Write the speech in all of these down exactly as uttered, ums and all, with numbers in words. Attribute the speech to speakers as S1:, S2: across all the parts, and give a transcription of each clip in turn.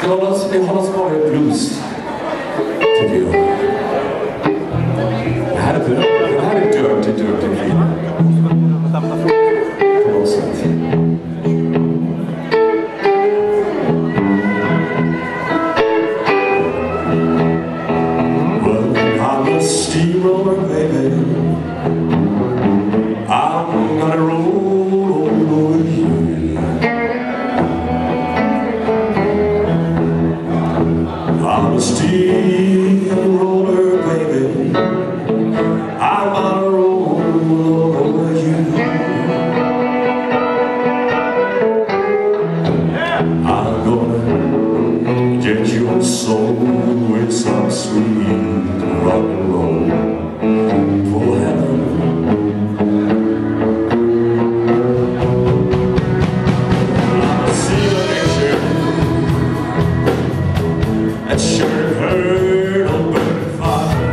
S1: hållas, det hållas kvar i blues, tycker jag. Det här är bra. Det här är dirty, dirty film. På något sätt. Well, I'm a steamroller, baby. I'm gonna roll over you. I'm a steamroller, baby. I'm gonna roll over you. I'm gonna get your soul with some sweet rock and roll for heaven. That sure hurt a burning fire.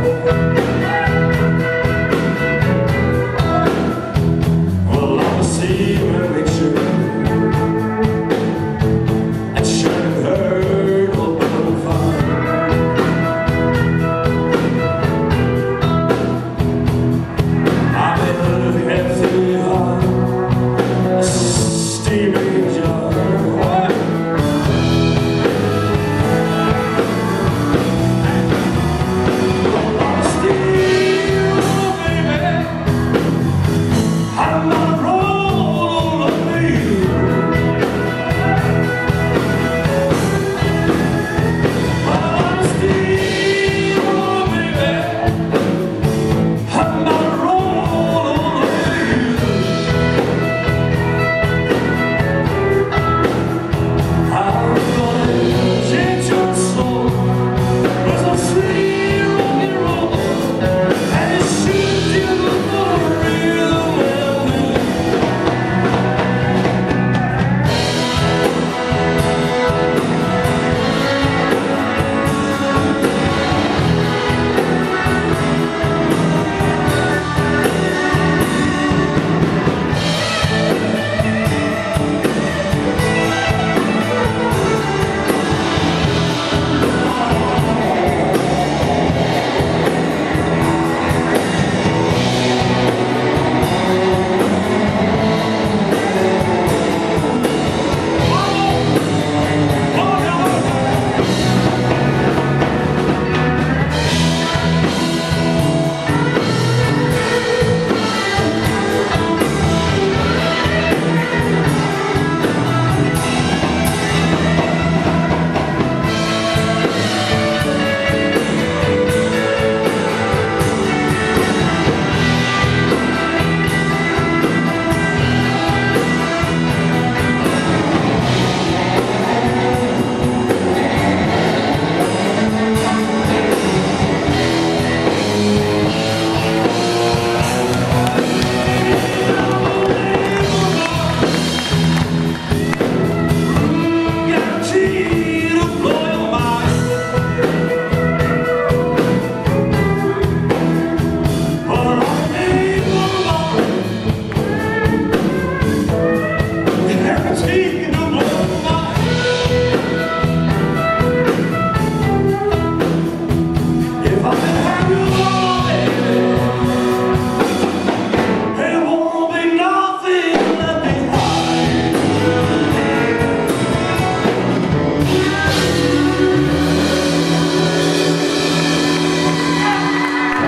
S1: Well, I'm a seaman, make sure that sure hurt a burning fire. I'm in a heavy heart, a steaming jar.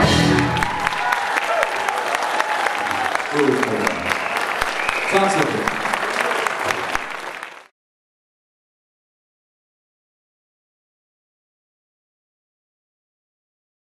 S2: Tack så mycket.